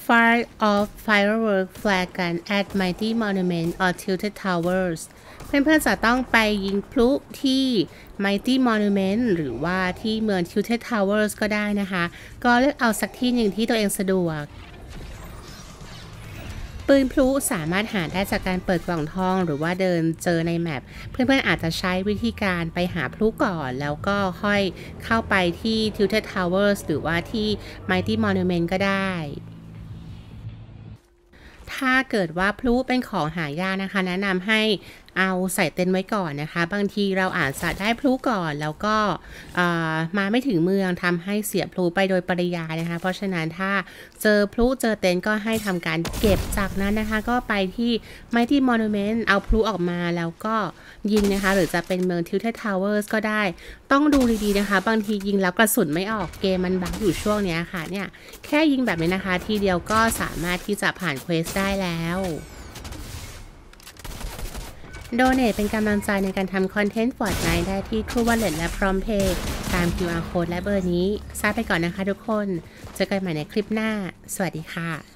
Fire of firework flag gun at Mighty Monument or Tilted Towers เพื่อนๆจะต้องไปยิงพลุที่ Mighty Monument หรือว่าที่เมือง Tilted Towers ก็ได้นะคะก็เลือกเอาสักที่หนึ่งที่ตัวเองสะดวกปืนพลุสามารถหาได้จากการเปิดกล่องทองหรือว่าเดินเจอในแมปเพื่อนๆอาจจะใช้วิธีการไปหาพลุก่อนแล้วก็ค่อยเข้าไปที่ Tilted Towers หรือว่าที่ Mighty Monument ก็ได้ถ้าเกิดว่าพลุเป็นของหายากนะคะแนะนำให้เอาใส่เต็นท์ไว้ก่อนนะคะบางทีเราอาจจะได้พลุก่อนแล้วก็มาไม่ถึงเมืองทำให้เสียพลุไปโดยปริยายนะคะเพราะฉะนั้นถ้าเจอพลุเจอเต็นท์ก็ให้ทำการเก็บจากนั้นนะคะก็ไปที่ Mighty Monument เอาพลุออกมาแล้วก็ยิงนะคะหรือจะเป็นเมือง Tilted Towers ก็ได้ต้องดูดีๆนะคะบางทียิงแล้วกระสุนไม่ออกเกมมันบั๊กอยู่ช่วงนี้ค่ะเนี่ยแค่ยิงแบบนี้นะคะทีเดียวก็สามารถที่จะผ่านเควสได้แล้วโดเนทเป็นกำลังใจในการทำคอนเทนต์ Fortnite ได้ที่ True Wallet และ PromptPay ตาม QR Code และเบอร์นี้ทราบไปก่อนนะคะทุกคนเจอกันใหม่ในคลิปหน้าสวัสดีค่ะ